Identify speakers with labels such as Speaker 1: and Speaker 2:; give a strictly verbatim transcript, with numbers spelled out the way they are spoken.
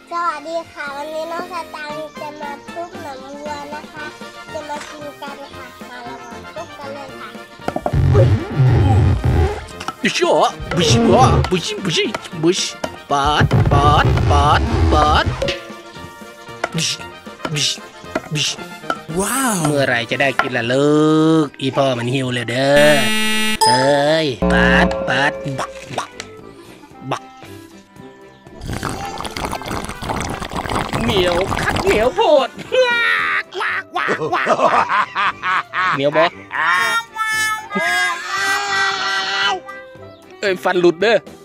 Speaker 1: สวัสดีค่ะวันนี้น้องสตางค์จะมาทุบหนังวัวนะคะจะมากินกันค่ะมาเรามาทุบกันเลยค่ะ
Speaker 2: บิชอ่ะบิชอ่ะบิชบิชบิชปาดปาดปาดปาดบิชบิชบิชว้าวเมื่อไรจะได้กินล่ะลูกอีพ่อมันหิวเลยเด้อเอ้ยปาดปาดบักบักบักเหนียวคักเหนียวโพดว้ากว้ากว้ากว้ากเหนียวบ่เอ้ยฟันหลุดเด้อ